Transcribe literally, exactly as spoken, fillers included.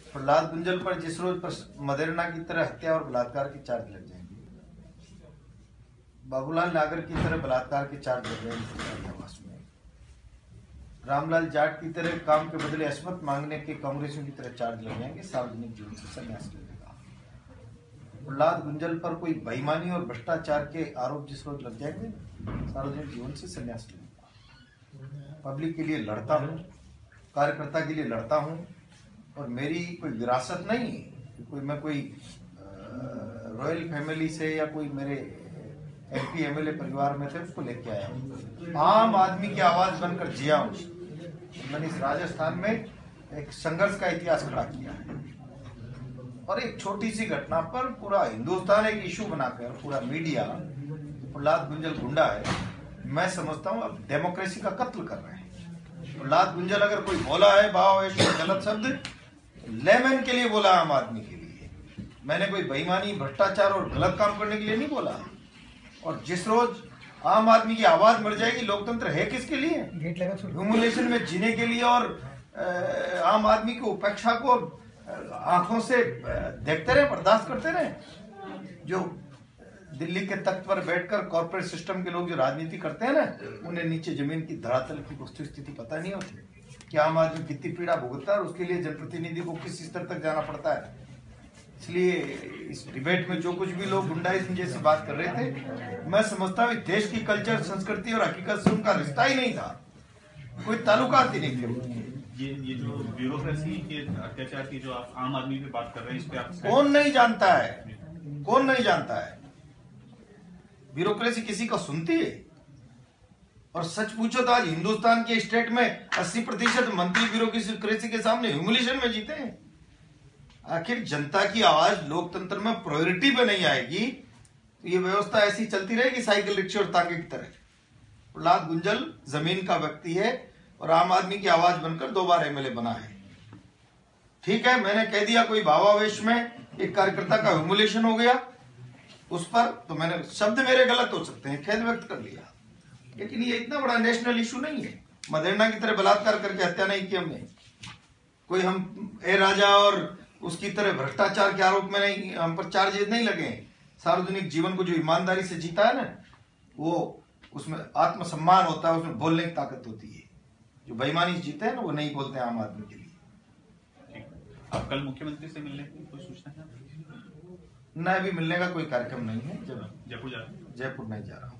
प्रहलाद गुंजल पर जिस रोज पर मदेरणा की तरह हत्या और बलात्कार के चार्ज लग जाएंगे, बाबूलाल नागर की तरह बलात्कार के चार्ज लग जाएंगे आवास में, रामलाल जाट की तरह काम के बदले अस्मत मांगने के कांग्रेसियों की तरह चार्ज लग जाएंगे, सार्वजनिक जीवन से संन्यास ले लेगा। प्रहलाद गुंजल पर कोई बेईमानी और भ्रष्टाचार के आरोप जिस रोज लग जाएंगे, सार्वजनिक जीवन से संन्यास ले लेगा। पब्लिक के लिए लड़ता हूँ, कार्यकर्ता के लिए लड़ता हूँ, और मेरी कोई विरासत नहीं है, कोई मैं कोई रॉयल फैमिली से या कोई मेरे एमपी एमएलए परिवार में थे उसको लेके आया हूँ। आम आदमी की आवाज बनकर जिया हूँ। मैंने इस राजस्थान में एक संघर्ष का इतिहास खड़ा किया है, और एक छोटी सी घटना पर पूरा हिंदुस्तान एक इशू बनाकर पूरा मीडिया प्रहलाद गुंजल गुंडा है, मैं समझता हूँ अब डेमोक्रेसी का कत्ल कर रहे हैं। प्रहलाद गुंजल अगर कोई बोला है भावावेश में गलत शब्द, लेमन के लिए बोला, आम आदमी के लिए। मैंने कोई बेईमानी, भ्रष्टाचार और गलत काम करने के लिए नहीं बोला। और जिस रोज आम आदमी की आवाज मर जाएगी, लोकतंत्र है किसके लिए? ह्यूमिलेशन में जीने के लिए, और आम आदमी की उपेक्षा को आंखों से देखते रहे, बर्दाश्त करते रहे। जो दिल्ली के तख्त पर बैठकर कॉर्पोरेट सिस्टम के लोग जो राजनीति करते हैं ना, उन्हें नीचे जमीन की धरातल की वस्तु स्थिति पता नहीं होती कि आम आदमी कितनी पीड़ा भुगतता है और उसके लिए जनप्रतिनिधि को किस स्तर तक जाना पड़ता है। इसलिए इस डिबेट में जो कुछ भी लोग गुंडाइज्म जैसी बात कर रहे थे, मैं समझता हूँ देश की कल्चर, संस्कृति और हकीकत से उनका रिश्ता ही नहीं था, कोई ताल्लुकात ही नहीं थे। ये ये जो ब्यूरोक्रेसी के अत्याचार की जो आप आम आदमी पे बात कर रहे हैं, इस पे आप कौन नहीं जानता है? कौन नहीं जानता है? ब्यूरोक्रेसी किसी को सुनती है? और सच पूछो तो आज हिंदुस्तान के स्टेट में अस्सी प्रतिशत मंत्री ब्यूरोक्रेसी के सामने ह्यूमिलेशन में जीते हैं। आखिर जनता की आवाज लोकतंत्र में प्रायोरिटी पे नहीं आएगी तो ये व्यवस्था ऐसी चलती रहेगी साइकिल रिक्शा और तांगे की तरह। प्रहलाद गुंजल जमीन का व्यक्ति है और आम आदमी की आवाज बनकर दो बार एमएलए बना है। ठीक है, मैंने कह दिया कोई भावावेश में एक कार्यकर्ता का ह्यूमिलेशन हो गया उस पर, तो मैंने शब्द मेरे गलत हो सकते हैं, खेद व्यक्त कर लिया, लेकिन ये इतना बड़ा नेशनल इशू नहीं है। मदेरणा की तरह बलात्कार करके हत्या नहीं की हमने, कोई हम ए राजा और उसकी तरह भ्रष्टाचार के आरोप में नहीं, हम पर चार्जेस नहीं लगे। सार्वजनिक जीवन को जो ईमानदारी से जीता है ना, वो उसमें आत्मसम्मान होता है, उसमें बोलने की ताकत होती है। जो बेईमानी से जीते हैं ना, वो नहीं बोलते हैं आम आदमी के लिए। आप कल मुख्यमंत्री से मिलने की कोई सूचना है? न, अभी मिलने का कोई कार्यक्रम नहीं है। जब जयपुर जा रहे हैं? जयपुर नहीं जा रहा हूँ।